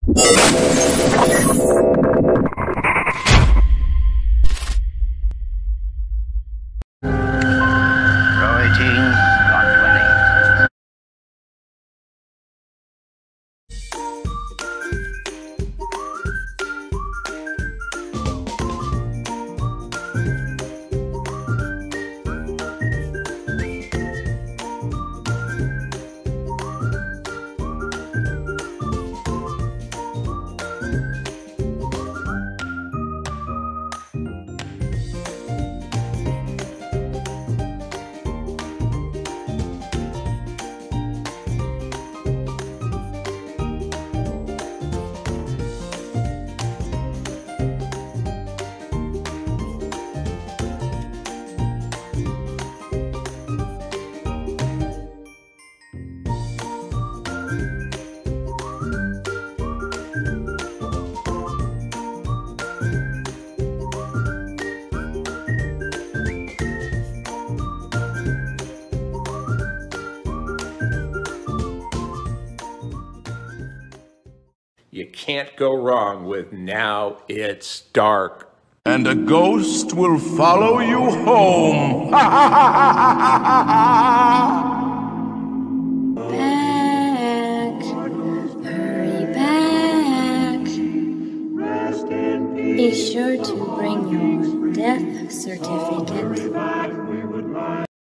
You can't go wrong with Now It's Dark. And a ghost will follow you home. Back, hurry back. Be sure to bring your death certificate.